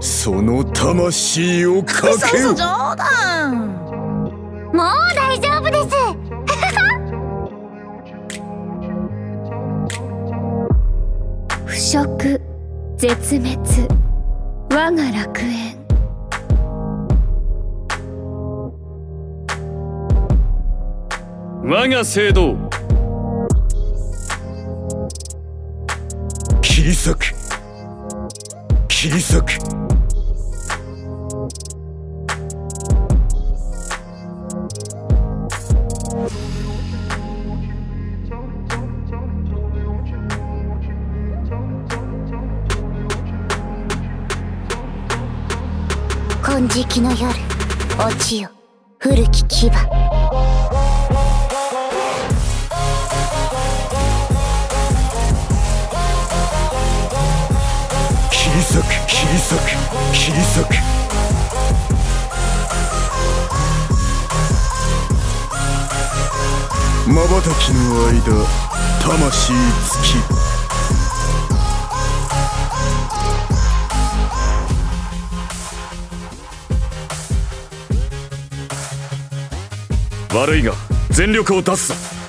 その魂をかけよ。 嘘冗談。 もう大丈夫です。腐食絶滅我が楽園。 我が聖堂切り裂く切り裂く。 金色の夜落ちよ古き牙。 切り裂く切り裂く切り裂く。瞬きの間魂尽き。 悪いが全力を出すぞ。